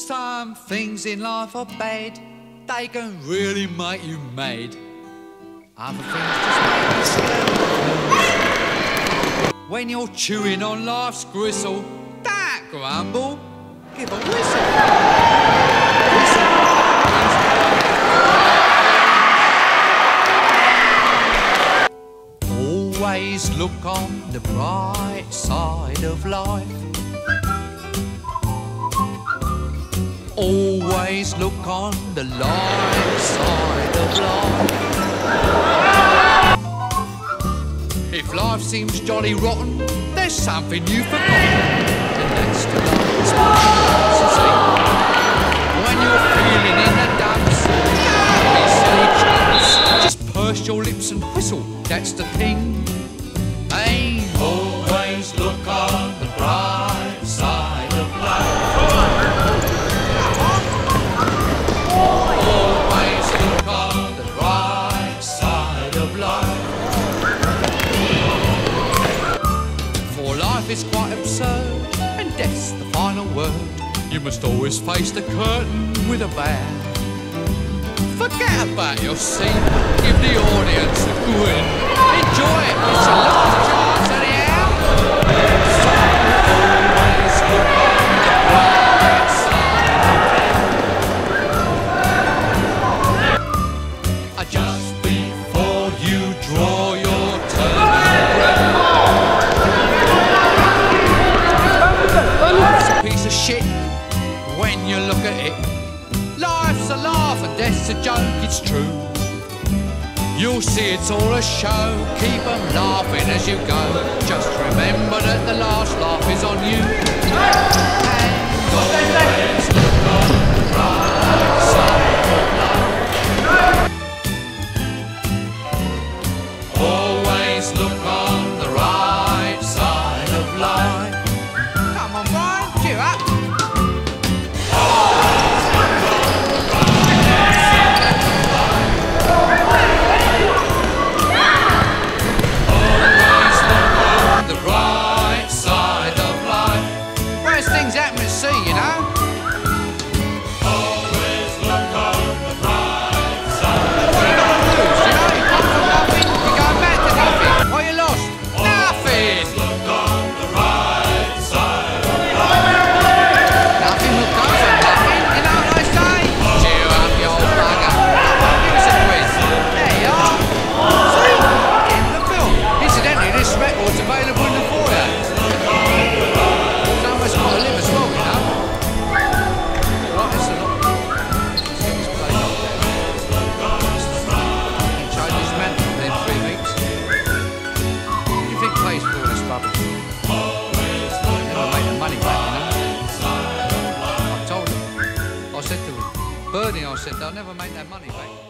Some things in life are bad, they can really make you mad. Other things just make you slow. When you're chewing on life's gristle, don't grumble, give a whistle. Always look on the bright side of life. Always look on the light side of life. If life seems jolly rotten, there's something you've forgotten, and that's to love. When you're feeling in the dumps, don't be silly chumps. Just purse your lips and whistle, that's the thing. Hey, always look on the bright side of life. Always look on the bright side of life. For life is quite absurd, and death's the final word. You must always face the curtain with a bow. Forget about your seat, give the audience a grin. Enjoy it, it's your last chance anyhow. So always look on the bright side of life. Just before you draw your turning breath. Life's a piece of shit when you look at it. Life's a laugh and death's a joke, it's true. You'll see it's all a show, keep 'em laughing as you go. Just remember that the last laugh is on you. And always look on the bright side of life. Always look on the right side of life. Come on, Brian, cheer up. Things happen at sea, you know. Always look on the bright side. What you got to lose, you know? You come from nothing, you go back to nothing. What you lost? Nothing. Always look on the right side of life. Nothing will come from nothing, you know what I say? Cheer up, you old bugger. Give us a quiz. There you are. See? In the film. Incidentally, this record's available in the foyer. Someone's got to live as well, you know. Right, that's a lot. Let's get this place up there. You can change this man within 3 weeks. What do you think pays for all this rubbish? Never make the money back, you know. I told him. I said to him, Bernie, I said, they'll never make that money back.